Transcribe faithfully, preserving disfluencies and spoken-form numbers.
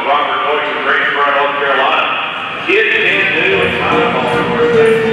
Robert Boyce from Greensboro, North Carolina. Kid can do it.